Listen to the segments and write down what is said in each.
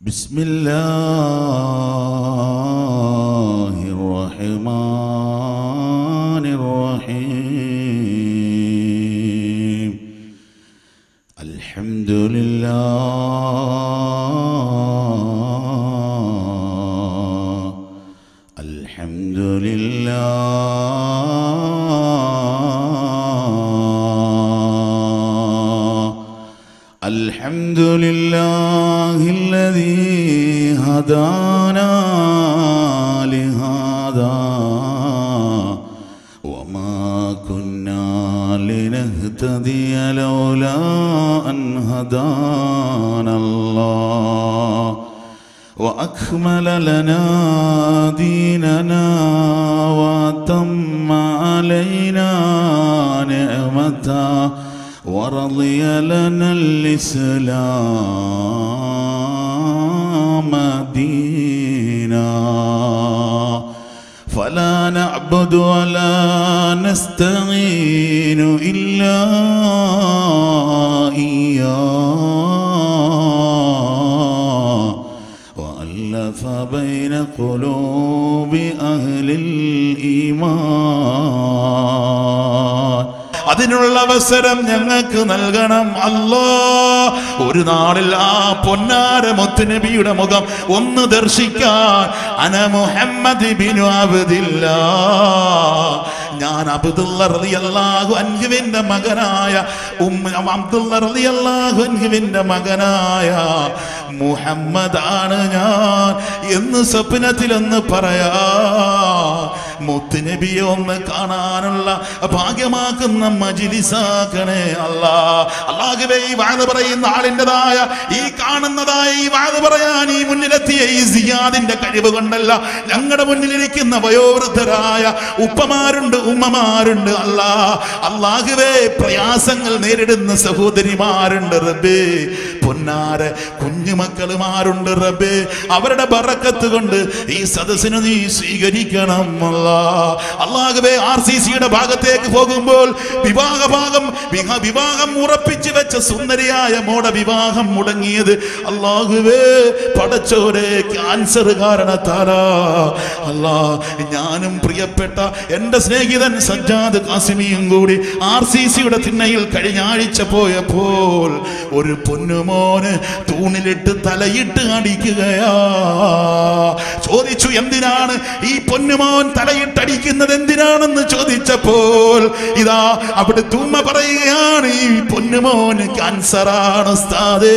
بسم الله الرحمن الرحيم الحمد لله الحمد لله الحمد لله الذي هدانا لهذا وما كنا لنهتدي لولا أن هدانا الله وأكمل لنا ديننا وأتم علينا نعمته ورضي لنا الإسلام دينا فلا نعبد ولا نستعين إلا إياه وألف بين قلوب أهل الإيمان അതിനുള്ള അവസരം ഞങ്ങൾക്ക് നൽകണം അല്ലാഹ്. ഒരു നാളിൽ ആ പൊന്നാര മുത്തുനബിയുടെ മുഖം ഒന്ന് ദർശിക്കാൻ അന മുഹമ്മദ് ബിനു അബ്ദില്ലാഹ്, ഞാൻ അബ്ദുള്ള റളിയല്ലാഹു അൻഹുവിന്റെ മകനായ അബ്ദുള്ള റളിയല്ലാഹു അൻഹുവിന്റെ മകനായ മുഹമ്മദ് ആണ് ഞാൻ എന്ന് സ്വപ്നത്തിലൊന്ന് പറയാ. മുത്തുനബിയെ ഒന്ന് കാണാനുള്ള ഭാഗ്യമാക്കുന്ന മജ്‌ലിസാക്കണേ അല്ലാഹ്. അല്ലാഹുവേ, ഈ വഅദ് പറയുന്ന ആളിൻ്റെതായ ഈ കാണുന്നതായ ഈ വഅദ് പറയാൻ ഈ മുന്നിലെത്തിയ ഈ സിയാദിന്റെ കഴിവ് കൊണ്ടല്ല, ഞങ്ങളുടെ മുന്നിലിരിക്കുന്ന വയോവൃദ്ധരായ ഉപ്പമാരുണ്ട്, ഉമ്മമാരുണ്ട് അല്ലാഹ്. അല്ലാഹുവേ, പ്രയാസങ്ങൾ നേരിടുന്ന സഹോദരിമാരുണ്ട് റബ്ബേ, പൊന്നാര കുഞ്ഞുമക്കളുമാരുണ്ട് റബ്ബേ. അവരുടെ ബറക്കത്ത് കൊണ്ട് ഈ സദസ്സിനെ നീ സ്വീകരിക്കണം അല്ലാഹ്. അല്ലാഹുവേ, RCCയുടെ ഭാഗത്തേക്ക് പോകുമ്പോൾ വിവാഹം ഉറപ്പിച്ചു വെച്ച സുന്ദരിയായ മോടെ വിവാഹം മുടങ്ങിയത് അല്ലാഹുവേ പടച്ചോരെ ക്യാൻസർ കാരണത്താലാ അല്ലാഹ്. ഞാനും പ്രിയപ്പെട്ട എൻ്റെ സ്നേഹിതൻ സജ്ജാദ് കാസിമിയും കൂടി RCCയുടെ തിണ്ണയിൽ കഴിഞ്ഞ ആഴ്ച പോയപ്പോൾ ഒരു പൊന്നുമോന് തൂണിലിട്ട് തലയിട്ട് അടിക്കുകയാ. ചോദിച്ചു, എന്തിനാണ് ഈ പൊന്നുമോൻ തലയിട്ടടിക്കുന്നത് എന്തിനാണെന്ന് ചോദിച്ചപ്പോൾ ഇതാ അവിടെ തുമ്മ പറയുകയാണ്, ഈ പൊന്നുമോന് ക്യാൻസറാണ് ഉസ്താദേ.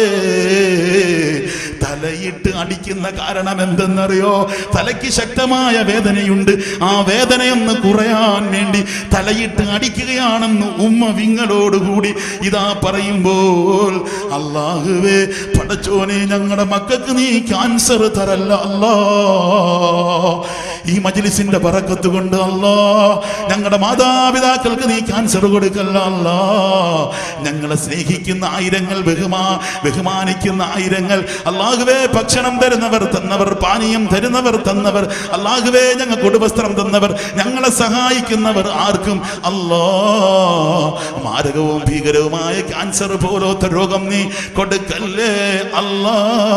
തലയിട്ട് അടിക്കുന്ന കാരണം എന്തെന്നറിയോ? തലയ്ക്ക് ശക്തമായ വേദനയുണ്ട്. ആ വേദനയൊന്ന് കുറയാൻ വേണ്ടി തലയിട്ട് അടിക്കുകയാണെന്ന് ഉമ്മ വിങ്ങളോടുകൂടി ഇതാ പറയുമ്പോൾ അല്ലാഹുവേ പടച്ചോനെ, ഞങ്ങളുടെ മക്കൾക്ക് നീ ക്യാൻസർ തരല്ല അല്ലാ. ഈ മജ്‌ലിസിന്റെ ബറക്കത്ത് കൊണ്ട് അല്ലാ, ഞങ്ങളുടെ മാതാപിതാക്കൾക്ക് നീ ക്യാൻസർ കൊടുക്കല്ല അല്ലാ. ഞങ്ങളെ സ്നേഹിക്കുന്ന ആയിരങ്ങൾ, ബഹുമാനിക്കുന്ന ആയിരങ്ങൾ അല്ലാഹുവേ, ഭക്ഷണം തന്നവർ, പാനീയം തന്നവർ അല്ലാഹുവേ, ഞങ്ങൾക്ക് ഉടുവസ്ത്രം തന്നവർ, ഞങ്ങളെ സഹായിക്കുന്നവർ ആർക്കും അല്ലാ മാരകവും ഭീകരവുമായ ക്യാൻസർ പോലത്തെ രോഗം നീ കൊടുക്കല്ലേ അല്ലാ.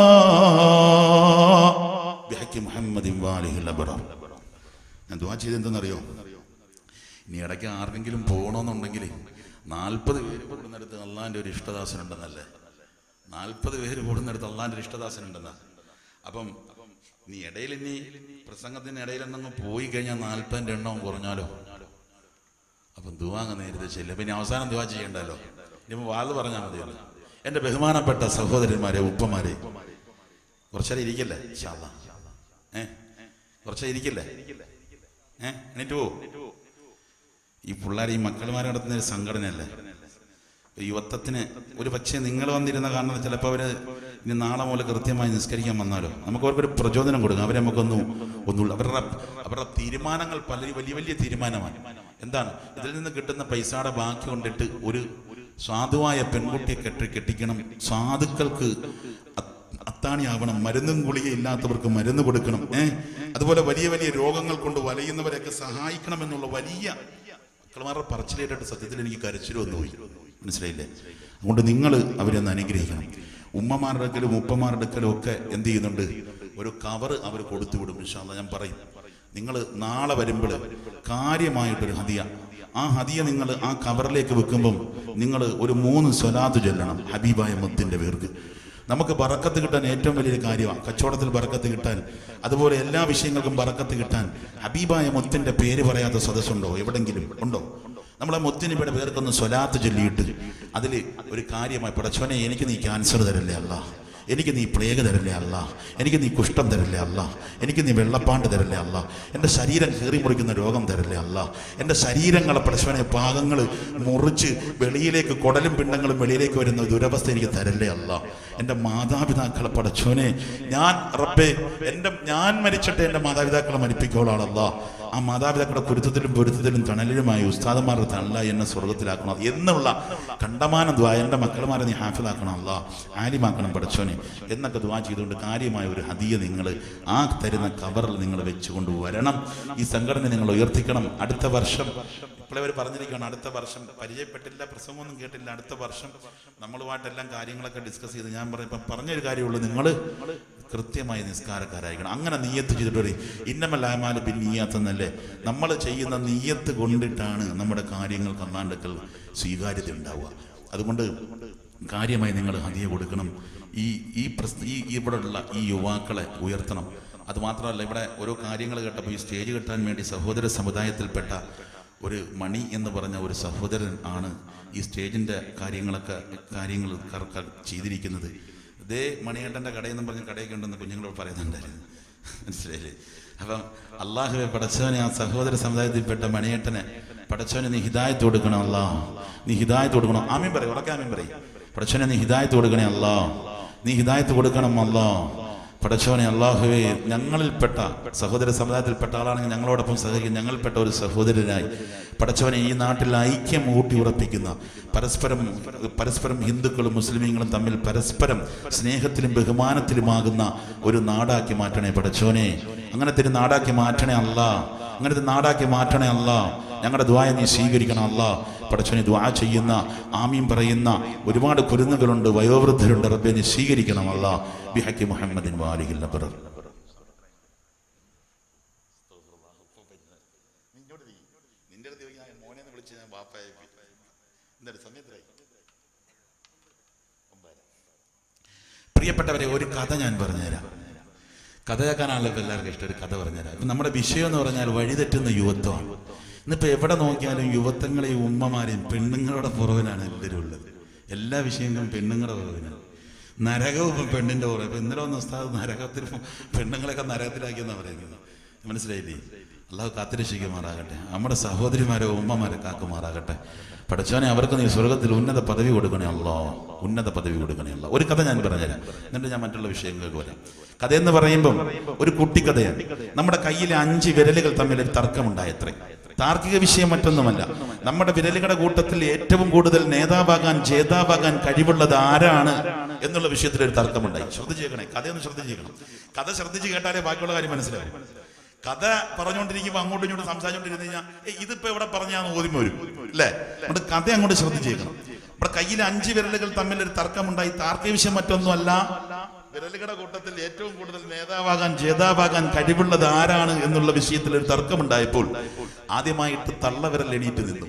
ഞാൻ ദുആ ചെയ്തെന്തെന്നറിയോ? ഇനി ഇടയ്ക്ക് ആർക്കെങ്കിലും പോകണമെന്നുണ്ടെങ്കിൽ 40 പേര് കൂടുന്നിടത്ത് അള്ളാൻ്റെ ഒരു ഇഷ്ടദാസനുണ്ടെന്നല്ലേ, 40 പേര് കൂടുന്നിടത്ത് അള്ളാൻ്റെ ഒരു ഇഷ്ടദാസനുണ്ടെന്നാ. അപ്പം നീ ഇടയിൽ ഇനി പ്രസംഗത്തിൻ്റെ ഇടയിലെന്നങ്ങ് പോയി കഴിഞ്ഞാൽ 40ൻ്റെ എണ്ണവും കുറഞ്ഞാലോ? അപ്പം ദുആ അങ്ങ് നേരത്തെ ചെല്ലും. പിന്നെ അവസാനം ദുആ ചെയ്യണ്ടല്ലോ, ഇനിയിപ്പോൾ വാത് പറഞ്ഞാൽ മതിയല്ലോ. എൻ്റെ ബഹുമാനപ്പെട്ട സഹോദരന്മാരെ, ഉപ്പമാരെ, കുറച്ചേരം ഇരിക്കല്ലേ ഇൻഷാ അല്ലാഹ്? കുറച്ചേരം ഇരിക്കല്ലേ? എന്നിട്ട് പോ. ഈ പിള്ളേർ, ഈ മക്കളുമാരെ നടത്തുന്ന ഒരു സംഘടനയല്ലേ യുവത്വത്തിന്. ഒരു പക്ഷേ നിങ്ങൾ വന്നിരുന്ന കാരണം ചിലപ്പോൾ അവർ ഇനി നാളെ മുതൽ കൃത്യമായി നിസ്കരിക്കാൻ വന്നാലോ നമുക്ക് അവർക്കൊരു പ്രചോദനം കൊടുക്കാം. അവരെ നമുക്കൊന്നും അവരുടെ തീരുമാനങ്ങൾ പലരും വലിയ തീരുമാനമാണ്. എന്താണ് ഇതിൽ നിന്ന് കിട്ടുന്ന പൈസയുടെ ബാക്കി കൊണ്ടിട്ട് ഒരു സാധുവായ പെൺകുട്ടിയെ കെട്ടിക്കണം, സാധുക്കൾക്ക് അത്താണിയാവണം, മരുന്നും ഗുളിക ഇല്ലാത്തവർക്ക് മരുന്ന് കൊടുക്കണം, അതുപോലെ വലിയ രോഗങ്ങൾ കൊണ്ട് വലയുന്നവരെയൊക്കെ സഹായിക്കണം എന്നുള്ള വലിയ മക്കളുമാരുടെ പറച്ചിലേറ്റിട്ട് സത്യത്തിൽ എനിക്ക് കരച്ചിൽ വന്നു പോയി. മനസ്സിലായില്ലേ? അതുകൊണ്ട് നിങ്ങൾ അവരെ ഒന്ന് അനുഗ്രഹിക്കണം. ഉമ്മമാരുടെ അടുക്കലും ഉപ്പമാരുടെ അടുക്കലും ഒക്കെ എന്ത് ചെയ്യുന്നുണ്ട്, ഒരു കവർ അവർ കൊടുത്തു വിടും. ഇൻഷാ അല്ലാഹ് ഞാൻ പറയും, നിങ്ങൾ നാളെ വരുമ്പോൾ കാര്യമായിട്ടൊരു ഹദിയ, ആ ഹദിയ നിങ്ങൾ ആ കവറിലേക്ക് വെക്കുമ്പം നിങ്ങൾ ഒരു 3 സ്വലാത്ത് ചൊല്ലണം ഹബീബായ മുത്തിന്റെ പേർക്ക്. നമുക്ക് ബറക്കത്ത് കിട്ടാൻ ഏറ്റവും വലിയൊരു കാര്യമാണ്, കച്ചവടത്തിൽ ബറക്കത്ത് കിട്ടാൻ, അതുപോലെ എല്ലാ വിഷയങ്ങൾക്കും ബറക്കത്ത് കിട്ടാൻ ഹബീബായ മുത്തിന്റെ പേര് പറയാത്ത സദസ്സുണ്ടോ? എവിടെങ്കിലും ഉണ്ടോ? നമ്മളെ മുത്തിന് ഇവിടെ പേർക്കൊന്ന് സ്വലാത്ത് ചൊല്ലിയിട്ട് അതിൽ ഒരു കാര്യമായി, പടച്ചോനെ എനിക്ക് നീ ക്യാൻസർ തരല്ലേ അല്ലാ, എനിക്ക് നീ പ്ലേഗ് തരല്ലേ അല്ലാ, എനിക്ക് നീ കുഷ്ഠം തരല്ലേ അല്ലാ, എനിക്ക് നീ വെള്ളപ്പാണ്ട് തരല്ലേ അല്ലാ, എൻ്റെ ശരീരം കീറി മുറിക്കുന്ന രോഗം തരല്ലേ അല്ലാ, എൻ്റെ ശരീരങ്ങളെ പടച്ചോനെ ഭാഗങ്ങൾ മുറിച്ച് വെളിയിലേക്ക് കുടലും പിണ്ടങ്ങളും വെളിയിലേക്ക് വരുന്ന ദുരവസ്ഥ എനിക്ക് തരല്ലേ അല്ലാ, എൻ്റെ മാതാപിതാക്കളെ പടച്ചോനെ റബ്ബേ ഞാൻ മരിച്ചിട്ട് എൻ്റെ മാതാപിതാക്കളെ മരിപ്പിക്കോളാണല്ലാ, ആ മാതാപിതാക്കളുടെ കുരുത്തത്തിലും പൊരുത്തത്തിലും തണലിലുമായി ഉസ്താദന്മാരുടെ തണല എന്നെ സ്വർഗത്തിലാക്കണം എന്നുള്ള കണ്ടമാനം ദ്വാ, എൻ്റെ മക്കളുമാരെ നീ ഹാഫിലാക്കണം അല്ലാ, ആലിമാക്കണം പടച്ചോനെ എന്നൊക്കെ ദ്വാ ചെയ്തുകൊണ്ട് കാര്യമായ ഒരു ഹദിയ നിങ്ങൾ ആ തരുന്ന കവറിൽ നിങ്ങൾ വെച്ചുകൊണ്ട് വരണം. ഈ സംഘടന നിങ്ങൾ ഉയർത്തിക്കണം. അടുത്ത വർഷം ഇപ്പോഴവർ പറഞ്ഞിരിക്കുകയാണ്, അടുത്ത വർഷം പരിചയപ്പെട്ടില്ല, പ്രസംഗമൊന്നും കേട്ടില്ല, അടുത്ത വർഷം നമ്മളുമായിട്ടെല്ലാം കാര്യങ്ങളൊക്കെ ഡിസ്കസ് ചെയ്ത് ഞാൻ പറഞ്ഞൊരു കാര്യമുള്ളൂ, നിങ്ങൾ കൃത്യമായി നിസ്കാരക്കാരായിരിക്കണം. അങ്ങനെ നിയ്യത്ത് ചെയ്തിട്ട് ഇന്നമൽ അഅ്മാലു ബിന്നിയ്യാത്ത് എന്നല്ലേ, നമ്മൾ ചെയ്യുന്ന നിയ്യത്ത് കൊണ്ടിട്ടാണ് നമ്മുടെ കാര്യങ്ങൾക്ക് അല്ലാണ്ടൊക്കെ സ്വീകാര്യത ഉണ്ടാവുക. അതുകൊണ്ട് കാര്യമായി നിങ്ങൾ ഹദിയ കൊടുക്കണം. ഇവിടെയുള്ള ഈ യുവാക്കളെ ഉയർത്തണം. അതുമാത്രമല്ല, ഇവിടെ ഓരോ കാര്യങ്ങൾ കേട്ടപ്പോൾ ഈ സ്റ്റേജ് കെട്ടാൻ വേണ്ടി സഹോദര സമുദായത്തിൽപ്പെട്ട ഒരു മണി എന്ന് പറഞ്ഞ ഒരു സഹോദരൻ ആണ് ഈ സ്റ്റേജിൻ്റെ കാര്യങ്ങൾ ചെയ്തിരിക്കുന്നത്. ഇതേ മണിയേട്ടൻ്റെ കടയെന്ന് പറഞ്ഞ കടയൊക്കെ ഉണ്ടെന്ന് കുഞ്ഞുങ്ങളോട് പറയുന്നുണ്ടായിരുന്നു, മനസ്സിലായില്ലേ? അപ്പം അള്ളാഹുവെ പടച്ചവനെ, ആ സഹോദര സമുദായത്തിൽപ്പെട്ട മണിയേട്ടനെ പടച്ചവനെ നീ ഹിദായത്ത് കൊടുക്കണം അല്ലാ, നീ ഹിദായത്ത് കൊടുക്കണം. ആമീൻ പറയും, ഉറക്കെ ആമീൻ പറയും. പടച്ചവനെ നീ ഹിദായത്ത് കൊടുക്കണേ അല്ലാ, നീ ഹിദായത്ത് കൊടുക്കണം അല്ലാ. പടച്ചവനെ അള്ളാഹുവേ, ഞങ്ങളിൽപ്പെട്ട സഹോദര സമുദായത്തിൽപ്പെട്ട ആളാണെങ്കിൽ ഞങ്ങളോടൊപ്പം സഹകരിക്കും, ഞങ്ങളിൽപ്പെട്ട ഒരു സഹോദരനായി പടച്ചവനെ ഈ നാട്ടിൽ ഐക്യം ഊട്ടി ഉറപ്പിക്കുന്ന, പരസ്പരം ഹിന്ദുക്കളും മുസ്ലിമീങ്ങളും തമ്മിൽ പരസ്പരം സ്നേഹത്തിലും ബഹുമാനത്തിലുമാകുന്ന ഒരു നാടാക്കി മാറ്റണേ പടച്ചവനെ. അങ്ങനത്തെ ഒരു നാടാക്കി മാറ്റണേ അല്ലാ, അങ്ങനത്തെ നാടാക്കി മാറ്റണേ അല്ലാ. ഞങ്ങളുടെ ദുആ നീ സ്വീകരിക്കണം അല്ലാ. പടച്ചവനെ ദുആ ചെയ്യുന്ന, ആമീൻ പറയുന്ന ഒരുപാട് കുരുന്നുകളുണ്ട്, വയോവൃദ്ധരുണ്ട്. റബ്ബേ നീ സ്വീകരിക്കണം അല്ലാ. ബിഹഖി മുഹമ്മദിൻ വാലിഹിൽ അബ്റർ. പ്രിയപ്പെട്ടവരെ, ഒരു കഥ ഞാൻ പറഞ്ഞുതരാം. കഥ കേൾക്കാനാണല്ലോ ഇപ്പം എല്ലാവർക്കും ഇഷ്ടം. ഒരു കഥ പറഞ്ഞുതരാം. ഇപ്പം നമ്മുടെ വിഷയം എന്ന് പറഞ്ഞാൽ വഴിതെറ്റുന്ന യുവത്വമാണ്. ഇന്നിപ്പോൾ എവിടെ നോക്കിയാലും യുവത്വങ്ങളെയും ഉമ്മമാരെയും പെണ്ണുങ്ങളുടെ പുറവിലാണ് എല്ലാവരും ഉള്ളത്. എല്ലാ വിഷയങ്ങളും പെണ്ണുങ്ങളുടെ പുറവിലാണ്. നരകവും ഇപ്പം പെണ്ണിൻ്റെ പുറകെ. ഇപ്പം ഇന്നലെ വന്ന ഉസ്താദ് നരകത്തിൽ പെണ്ണുങ്ങളെയൊക്കെ നരകത്തിലാക്കിയെന്നാണ് പറയുന്നത്. മനസ്സിലായില്ലേ? അള്ളാഹു കാത്തിരക്ഷിക്കുമാറാകട്ടെ. നമ്മുടെ സഹോദരിമാരെ ഉമ്മമാരെ കാക്കുമാറാകട്ടെ. പടച്ചോനെ അവർക്ക് നീ സ്വർഗത്തിൽ ഉന്നത പദവി കൊടുക്കണേ അല്ലാ, ഉന്നത പദവി കൊടുക്കണേ അല്ലാ. ഒരു കഥ ഞാൻ പറഞ്ഞുതരാം, എന്നിട്ട് ഞാൻ മറ്റുള്ള വിഷയങ്ങൾക്ക് വരാം. കഥയെന്ന് പറയുമ്പം ഒരു കുട്ടിക്കഥയാണ്. നമ്മുടെ കയ്യിലെ 5 വിരലുകൾ തമ്മിൽ ഒരു തർക്കമുണ്ടായത്രേ. താർക്കിക വിഷയം മറ്റൊന്നുമല്ല. നമ്മുടെ വിരലുകളുടെ കൂട്ടത്തിൽ ഏറ്റവും കൂടുതൽ നേതാവാകാൻ, ജേതാവാകാൻ കഴിവുള്ളത് ആരാണ് എന്നുള്ള വിഷയത്തിൽ ഒരു തർക്കമുണ്ടായി. ശ്രദ്ധിച്ചേക്കണേ, കഥയൊന്ന് ശ്രദ്ധിച്ചേക്കണം. കഥ ശ്രദ്ധിച്ച് കേട്ടാലേ ബാക്കിയുള്ള കാര്യം മനസ്സിലാവും. കഥ പറഞ്ഞുകൊണ്ടിരിക്കുമ്പോൾ അങ്ങോട്ടും ഇങ്ങോട്ടും സംസാരിച്ചുകൊണ്ടിരുന്ന് കഴിഞ്ഞാൽ ഇതിപ്പോ എവിടെ പറഞ്ഞാന്ന് ഓർമ്മ വരും അല്ലേ? അതുകൊണ്ട് കഥ അങ്ങോട്ട് ശ്രദ്ധിച്ചേക്കണം. നമ്മുടെ കയ്യിലെ 5 വിരലുകൾ തമ്മിൽ ഒരു തർക്കമുണ്ടായി. താർക്കിക വിഷയം മറ്റൊന്നുമല്ല. വിരലുകളുടെ കൂട്ടത്തിൽ ഏറ്റവും കൂടുതൽ നേതാവാകാൻ, ജേതാവാകാൻ കഴിവുള്ളത് ആരാണ് എന്നുള്ള വിഷയത്തിൽ ഒരു തർക്കമുണ്ടായപ്പോൾ ആദ്യമായിട്ട് തള്ളവിരൽ എണീറ്റ് നിന്നു.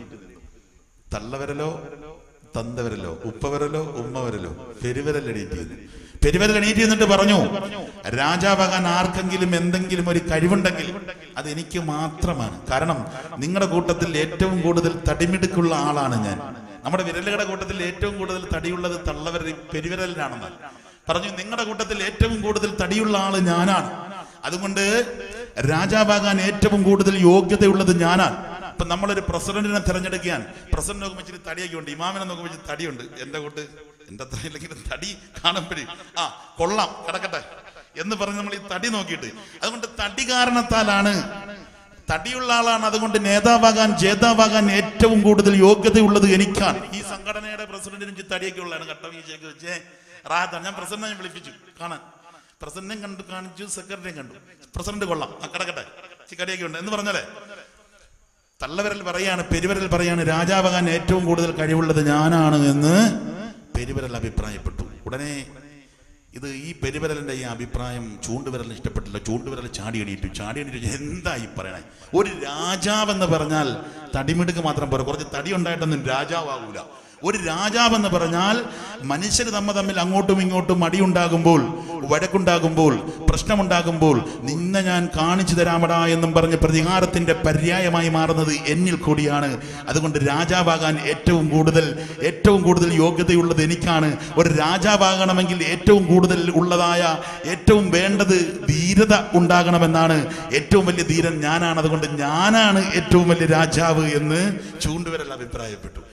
തള്ളവിരലോ തന്തവിരലോ ഉപ്പവിരലോ ഉമ്മവിരലോ പെരുവിരൽ എണീറ്റ് നിന്നു. പെരുവിരൽ എണീറ്റ് നിന്നിട്ട് പറഞ്ഞു, രാജാവാകാൻ ആർക്കെങ്കിലും എന്തെങ്കിലും ഒരു കഴിവുണ്ടെങ്കിൽ അത് എനിക്ക് മാത്രമാണ്. കാരണം നിങ്ങളുടെ കൂട്ടത്തിൽ ഏറ്റവും കൂടുതൽ തടിമിടുക്കുള്ള ആളാണ് ഞാൻ. നമ്മുടെ വിരലുകളുടെ കൂട്ടത്തിൽ ഏറ്റവും കൂടുതൽ തടിയുള്ളത് തള്ളവിരൽ പെരുവിരലിനാണെന്ന് പറഞ്ഞു. നിങ്ങളുടെ കൂട്ടത്തിൽ ഏറ്റവും കൂടുതൽ തടിയുള്ള ആള് ഞാനാണ്. അതുകൊണ്ട് രാജാവാകാൻ ഏറ്റവും കൂടുതൽ യോഗ്യതയുള്ളത് ഞാനാണ്. ഇപ്പൊ നമ്മളൊരു പ്രസിഡന്റിനെ തിരഞ്ഞെടുക്കാൻ, പ്രസിഡന്റ് നോക്കുമ്പോൾ ഇച്ചിരി തടിയൊക്കെ ഉണ്ട്, ഇമാമിനെ നോക്കുമ്പോൾ ഇച്ചിരി തടിയുണ്ട്. എന്റെ കൂട്ട് എന്റെ അത്രയില്ലെങ്കിലും തടി കാണുമ്പോഴേ കൊള്ളാം, കിടക്കട്ടെ എന്ന് പറഞ്ഞ് നമ്മൾ ഈ തടി നോക്കിയിട്ട്, അതുകൊണ്ട് തടി കാരണത്താലാണ്, തടിയുള്ള ആളാണ്, അതുകൊണ്ട് നേതാവാകാൻ, ജേതാവാകാൻ ഏറ്റവും കൂടുതൽ യോഗ്യതയുള്ളത് എനിക്കാണ്. ഈ സംഘടനയുടെ പ്രസിഡന്റിനും തടിയൊക്കെ ഉള്ളതാണ്. കട്ടവീശയൊക്കെ വെച്ചേ റാഹത്താണ്. ഞാൻ പ്രസിഡന്റിനെ വിളിപ്പിച്ചു കാണാൻ. പ്രസിഡന്റിനെ കണ്ടു, കാണിച്ചു, സെക്രട്ടറിയും കണ്ടു. പ്രസിഡന്റ് കൊള്ളാം, കിടക്കട്ടെ, ചിക്കടിയൊക്കെ ഉണ്ട് എന്ന് പറഞ്ഞാലേ തള്ളവിരൽ പറയാണ്, പെരുവിരൽ പറയാണ്, രാജാവാകാൻ ഏറ്റവും കൂടുതൽ കഴിവുള്ളത് ഞാനാണ് എന്ന് പെരുവിരൽ അഭിപ്രായപ്പെട്ടു. ഉടനെ ഇത് ഈ പെരുവിരലിൻ്റെ ഈ അഭിപ്രായം ചൂണ്ടുവിരലിന് ഇഷ്ടപ്പെട്ടില്ല. ചൂണ്ടുവിരൽ ചാടി എണീറ്റു എന്തായി പറയണേ? ഒരു രാജാവെന്ന് പറഞ്ഞാൽ തടിമിടുക്ക് മാത്രം പോരാ, കുറച്ച് തടി ഉണ്ടായിട്ടൊന്നും രാജാവാകൂല. ഒരു രാജാവെന്ന് പറഞ്ഞാൽ മനുഷ്യർ തമ്മിൽ അങ്ങോട്ടും ഇങ്ങോട്ടും അടിയുണ്ടാകുമ്പോൾ, വഴക്കുണ്ടാകുമ്പോൾ, പ്രശ്നമുണ്ടാകുമ്പോൾ നിന്നെ ഞാൻ കാണിച്ചു തരാമടാ എന്നും പറഞ്ഞ് പ്രതികാരത്തിന്റെ പര്യായമായി മാറുന്നത് എന്നിൽ കൂടിയാണ്. അതുകൊണ്ട് രാജാവാകാൻ ഏറ്റവും കൂടുതൽ യോഗ്യതയുള്ളത് എനിക്കാണ്. ഒരു രാജാവാകണമെങ്കിൽ ഏറ്റവും കൂടുതൽ ഉള്ളതായ ഏറ്റവും വേണ്ടത് ധീരത ഉണ്ടാകണമെന്നാണ്. ഏറ്റവും വലിയ ധീരൻ ഞാനാണ്. അതുകൊണ്ട് ഞാനാണ് ഏറ്റവും വലിയ രാജാവ് എന്ന് ചൂണ്ടുവിരൽ അഭിപ്രായപ്പെട്ടു.